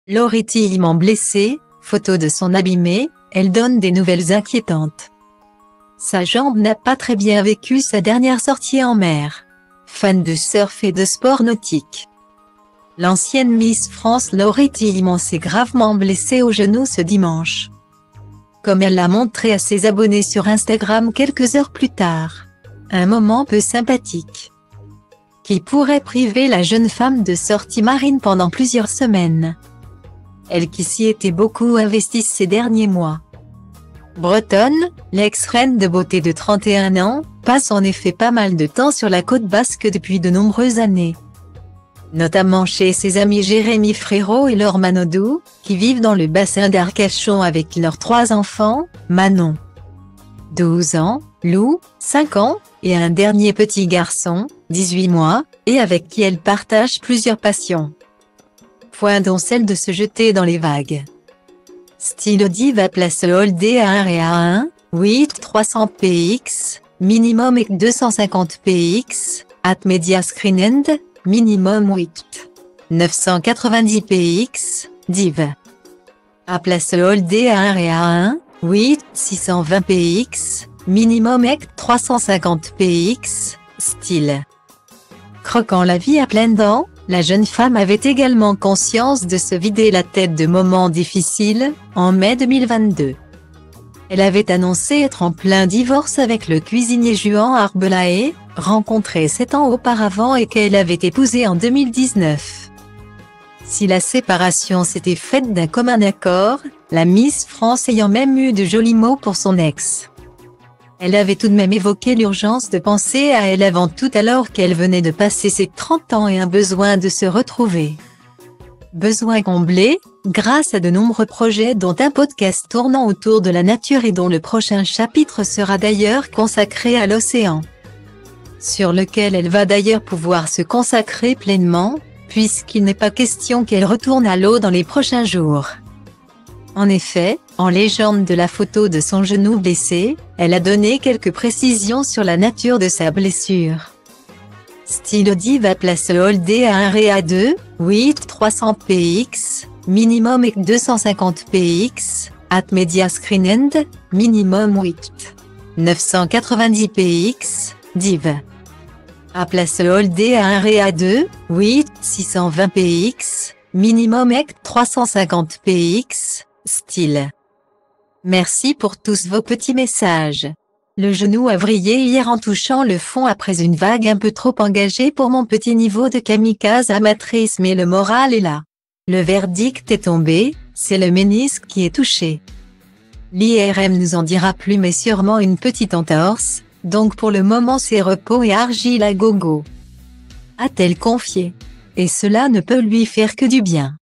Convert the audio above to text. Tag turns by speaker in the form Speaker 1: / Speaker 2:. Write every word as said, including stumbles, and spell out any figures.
Speaker 1: Laurie Tillman blessée, photo de son abîmée, elle donne des nouvelles inquiétantes. Sa jambe n'a pas très bien vécu sa dernière sortie en mer. Fan de surf et de sport nautique. L'ancienne Miss France Laurie Tillman s'est gravement blessée au genou ce dimanche. Comme elle l'a montré à ses abonnés sur Instagram quelques heures plus tard. Un moment peu sympathique. Qui pourrait priver la jeune femme de sorties marines pendant plusieurs semaines. Elle qui s'y était beaucoup investie ces derniers mois. Bretonne, l'ex-reine de beauté de trente et un ans, passe en effet pas mal de temps sur la côte basque depuis de nombreuses années. Notamment chez ses amis Jérémy Frérot et Laure Manodou, qui vivent dans le bassin d'Arcachon avec leurs trois enfants, Manon, douze ans, Lou, cinq ans, et un dernier petit garçon, dix-huit mois, et avec qui elle partage plusieurs passions. Point dont celle de se jeter dans les vagues. Style Diva place Holdé à un et à un, huit trois cents p x, minimum et deux cent cinquante p x, at media screen end, minimum huit neuf cent quatre-vingt-dix p x, div. A place Holdé à un et à un, huit six cent vingt p x, minimum et trois cent cinquante p x, style. Croquant la vie à pleines dents, la jeune femme avait également conscience de se vider la tête de moments difficiles, en mai deux mille vingt-deux. Elle avait annoncé être en plein divorce avec le cuisinier Juan Arbelaez, rencontré sept ans auparavant et qu'elle avait épousé en deux mille dix-neuf. Si la séparation s'était faite d'un commun accord, la Miss France ayant même eu de jolis mots pour son ex. Elle avait tout de même évoqué l'urgence de penser à elle avant tout alors qu'elle venait de passer ses trente ans et un besoin de se retrouver. Besoin comblé, grâce à de nombreux projets dont un podcast tournant autour de la nature et dont le prochain chapitre sera d'ailleurs consacré à l'océan. Sur lequel elle va d'ailleurs pouvoir se consacrer pleinement, puisqu'il n'est pas question qu'elle retourne à l'eau dans les prochains jours. En effet, en légende de la photo de son genou blessé, elle a donné quelques précisions sur la nature de sa blessure. Style Diva place Holdé à un et à deux, huit trois cents p x, minimum et deux cent cinquante p x, at media screen end, minimum huit neuf cent quatre-vingt-dix p x, div. A place Holdé à un et à deux, huit six cent vingt p x, minimum et trois cent cinquante p x, style. Merci pour tous vos petits messages. Le genou a vrillé hier en touchant le fond après une vague un peu trop engagée pour mon petit niveau de kamikaze amatrice, mais le moral est là. Le verdict est tombé, c'est le ménisque qui est touché. L'I R M nous en dira plus, mais sûrement une petite entorse, donc pour le moment c'est repos et argile à gogo. A-t-elle confié. Et cela ne peut lui faire que du bien.